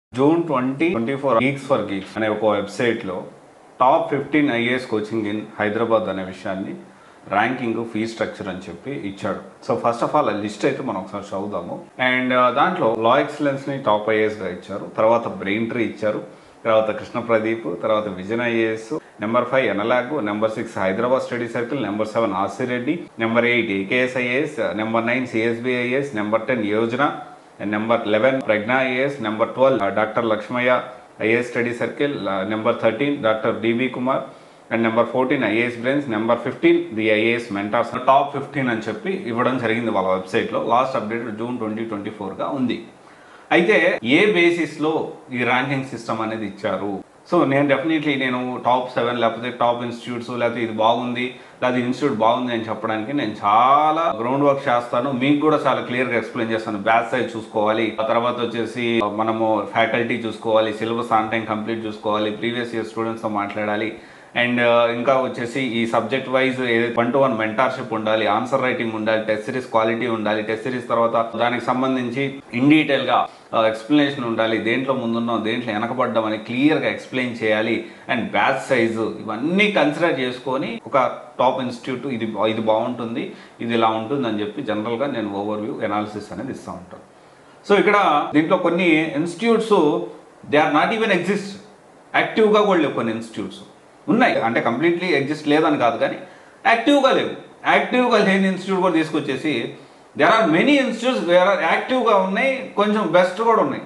June 2024 Geeks for Geeks అనే ఒక వెబ్సైట్లో top 15 IAS coaching in Hyderabad అనే విషయాన్ని ర్యాంకింగ్ ఫీ స్ట్రక్చర్ అని చెప్పి ఇచ్చాడు. సో ఫస్ట్ ఆఫ్ ఆల్ ఆ లిస్ట్ అయితే మనం ఒకసారి చదువుదాము. అండ్ దాంట్లో లా ఎక్సలెన్స్ని టాప్ ఐఏఎస్గా ఇచ్చారు, తర్వాత బ్రెయిన్ ట్రీ ఇచ్చారు, తర్వాత కృష్ణ ప్రదీప్, తర్వాత vision IAS, number 5 analog, number 6 Hyderabad study circle, number 7 Asireddy, number 8 AKS IAS, number 9 CSB IAS, number 10 Yojana, number 11 Pragya IAS, number 12 doctor Lakshmaiah IAS study circle, number 13 doctor DB Kumar, and number 14 IAS brains, number 15 the IAS mentors. Top 15 అని చెప్పి ఇవ్వడం జరిగింది వాళ్ళ వెబ్సైట్లో. Last update June 2024గా ఉంది. అయితే ఏ బేసిస్లో ఈ ర్యాంకింగ్ సిస్టమ్ అనేది ఇచ్చారు? సో నేను డెఫినెట్లీ టాప్ 7 లేకపోతే టాప్ ఇన్స్టిట్యూట్స్ లేకపోతే ఇది బాగుంది లేకపోతే ఇన్స్టిట్యూట్ బాగుంది అని చెప్పడానికి నేను చాలా గ్రౌండ్ వర్క్ చేస్తాను. మీకు కూడా చాలా క్లియర్గా ఎక్స్ప్లెయిన్ చేస్తాను. బ్యాచ్ సైజ్ చూసుకోవాలి, ఆ తర్వాత వచ్చేసి మనము ఫ్యాకల్టీ చూసుకోవాలి, సిలబస్ ఆన్ టైం కంప్లీట్ చూసుకోవాలి, ప్రీవియస్ ఇయర్ స్టూడెంట్స్తో మాట్లాడాలి, అండ్ ఇంకా వచ్చేసి ఈ సబ్జెక్ట్ వైజ్ 1-to-1 మెంటార్షిప్ ఉండాలి, ఆన్సర్ రైటింగ్ ఉండాలి, టెస్ట్ సిరీస్ క్వాలిటీ ఉండాలి, టెస్ట్ సిరీస్ తర్వాత దానికి సంబంధించి ఇన్ డీటెయిల్గా ఎక్స్ప్లెనేషన్ ఉండాలి, దేంట్లో ముందున్నాం దేంట్లో వెనకబడ్డాం అని క్లియర్గా ఎక్స్ప్లెయిన్ చేయాలి, అండ్ బ్యాచ్ సైజు ఇవన్నీ కన్సిడర్ చేసుకొని ఒక టాప్ ఇన్స్టిట్యూట్ ఇది బాగుంటుంది, ఇది ఇలా ఉంటుంది అని చెప్పి జనరల్గా నేను ఓవర్వ్యూ ఎనాలిసిస్ అనేది ఇస్తూ ఉంటాను. సో ఇక్కడ దీంట్లో కొన్ని institutes they are not even exist, యాక్టివ్గా కూడా లేవు. కొన్ని ఇన్స్టిట్యూట్స్ ఉన్నాయి, అంటే కంప్లీట్లీ ఎగ్జిస్ట్ లేదని కాదు, కానీ యాక్టివ్గా లేవు. యాక్టివ్గా లేని ఇన్స్టిట్యూట్ కూడా తీసుకొచ్చేసి there are many institutes where are యాక్టివ్గా ఉన్నాయి, కొంచెం బెస్ట్ కూడా ఉన్నాయి.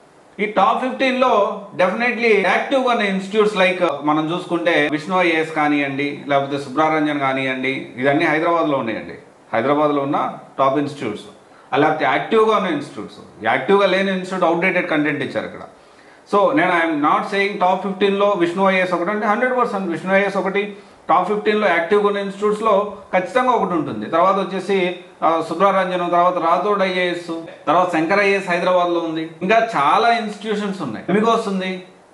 ఈ టాప్ 15లో డెఫినెట్లీ యాక్టివ్గా ఉన్న ఇన్స్టిట్యూట్స్ లైక్ మనం చూసుకుంటే విష్ణు ఐఏఎస్ కానివ్వండి, లేకపోతే సుబ్రహ్మణ్యన్ కానివ్వండి, ఇవన్నీ హైదరాబాద్లో ఉన్నాయండి. హైదరాబాద్లో ఉన్న టాప్ ఇన్స్టిట్యూట్స్. లేకపోతే యాక్టివ్గా ఉన్న ఇన్స్టిట్యూట్స్. యాక్టివ్గా లేని ఇన్స్టిట్యూట్ అవుట్డేటెడ్ కంటెంట్ ఇచ్చారు ఇక్కడ. సో నేను ఐఎమ్ నాట్ సేయింగ్ టాప్ 15లో విష్ణు ఐఏఎస్ ఒకటి అంటే 100% విష్ణు ఐఏఎస్ ఒకటి. టాప్ 15లో యాక్టివ్గా ఉన్న ఇన్స్టిట్యూట్స్లో ఖచ్చితంగా ఒకటి ఉంటుంది. తర్వాత వచ్చేసి సుబ్రహ్మణ్యన్, తర్వాత రాథోడ్ ఐఏఎస్, తర్వాత శంకర్ ఐఏఎస్ హైదరాబాద్లో ఉంది. ఇంకా చాలా ఇన్స్టిట్యూషన్స్ ఉన్నాయి. మీకు వస్తుంది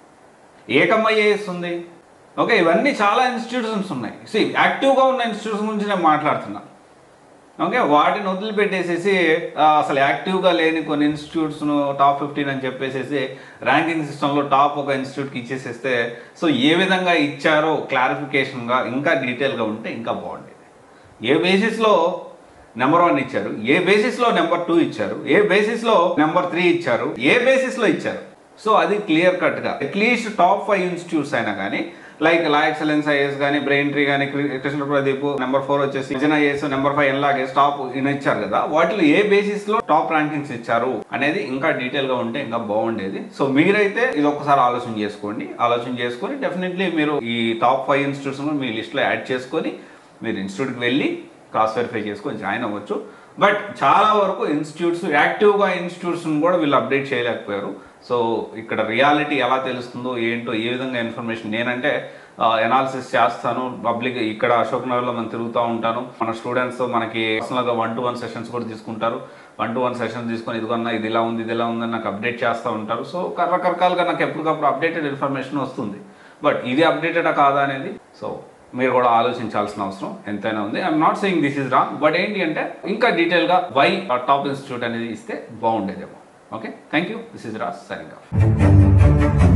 ఏకం ఐఏఎస్ ఉంది. ఓకే, ఇవన్నీ చాలా ఇన్స్టిట్యూషన్స్ ఉన్నాయి. యాక్టివ్గా ఉన్న ఇన్స్టిట్యూట్స్ గురించి నేను మాట్లాడుతున్నా. ఓకే, వాటిని వదిలిపెట్టేసేసి అసలు యాక్టివ్గా లేని కొన్ని ఇన్స్టిట్యూట్స్ను టాప్ 15 అని చెప్పేసేసి ర్యాంకింగ్ సిస్టంలో టాప్ ఒక ఇన్స్టిట్యూట్కి ఇచ్చేసేస్తే, సో ఏ విధంగా ఇచ్చారో క్లారిఫికేషన్గా ఇంకా డీటెయిల్గా ఉంటే ఇంకా బాగుండేది. ఏ బేసిస్లో నెంబర్ 1 ఇచ్చారు, ఏ బేసిస్లో నెంబర్ 2 ఇచ్చారు, ఏ బేసిస్లో నెంబర్ 3 ఇచ్చారు, ఏ బేసిస్లో ఇచ్చారు. సో అది క్లియర్ కట్గా అట్లీస్ట్ టాప్ 5 ఇన్స్టిట్యూట్స్ అయినా కానీ లైక్ లా ఎక్సలెన్స్ ఐఏఎస్ కానీ, బ్రెయిన్ ట్రీ కానీ, కృష్ణ ప్రదీప్, నెంబర్ 4 వచ్చేసి vision IAS, number 5 analog top ఇచ్చారు కదా, వాటిలో ఏ బేసిస్ లో టాప్ ర్యాంకింగ్స్ ఇచ్చారు అనేది ఇంకా డీటెయిల్ గా ఉంటే ఇంకా బాగుండేది. సో మీరైతే ఇది ఒక్కసారి ఆలోచన చేసుకోండి. ఆలోచన చేసుకొని డెఫినెట్లీ మీరు ఈ టాప్ 5 ఇన్స్టిట్యూట్స్ మీ లిస్ట్ లో యాడ్ చేసుకొని మీరు ఇన్స్టిట్యూట్కి వెళ్ళి క్రాస్ వెరిఫై చేసుకొని జాయిన్ అవ్వచ్చు. బట్ చాలా వరకు ఇన్స్టిట్యూట్స్ యాక్టివ్గా ఇన్స్టిట్యూట్స్ని కూడా వీళ్ళు అప్డేట్ చేయలేకపోయారు. సో ఇక్కడ రియాలిటీ ఎలా తెలుస్తుందో ఏంటో, ఏ విధంగా ఇన్ఫర్మేషన్ నేనంటే ఎనాలిసిస్ చేస్తాను. పబ్లిక్ ఇక్కడ అశోక్ నగర్లో మనం తిరుగుతూ ఉంటాను. మన స్టూడెంట్స్ మనకి పర్సనల్గా 1-to-1 సెషన్స్ కూడా తీసుకుంటారు. 1-to-1 సెషన్స్ తీసుకొని ఇదిగన్నా ఇది ఇలా ఉంది ఇది ఇలా ఉందని నాకు అప్డేట్ చేస్తూ ఉంటారు. సో రకరకాలుగా నాకు ఎప్పటికప్పుడు అప్డేటెడ్ ఇన్ఫర్మేషన్ వస్తుంది. బట్ ఇది అప్డేటెడా కాదా అనేది సో మీరు కూడా ఆలోచించాల్సిన అవసరం ఎంతైనా ఉంది. I'm not saying this is wrong, but ఏంటి అంటే ఇంకా డీటెయిల్గా వై టాప్ ఇన్స్టిట్యూట్ అనేది ఇస్తే బాగుండేదేమో. Okay, thank you. This is Raj signing of.